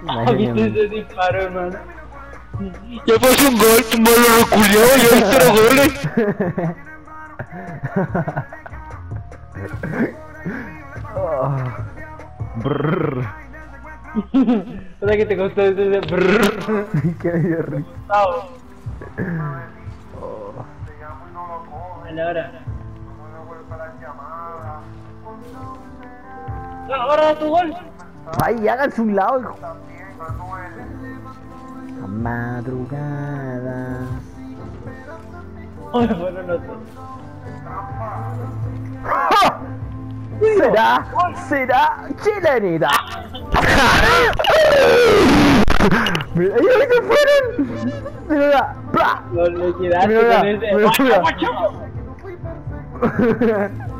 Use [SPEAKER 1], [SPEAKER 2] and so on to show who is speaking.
[SPEAKER 1] ¿Viste ese disparo, hermano?
[SPEAKER 2] Ya pasó un gol, tu malo reculeado, ya hay 0 goles.
[SPEAKER 3] Brrr.
[SPEAKER 1] O sea que te costó ese brrr.
[SPEAKER 3] Qué dio risa.
[SPEAKER 1] Dale, ahora. No, ahora tu gol.
[SPEAKER 3] Ay, háganse un lado, hijo. A madrugada.
[SPEAKER 1] Bueno, no sé.
[SPEAKER 3] ¡Ja! ¿Será chilenita? Mira, ¡ellos se fueron! Mira, ¡bla!
[SPEAKER 1] No le quedaste
[SPEAKER 3] Mira,
[SPEAKER 1] con ese.
[SPEAKER 3] mira, mira.
[SPEAKER 1] ¡Guacho, guacho!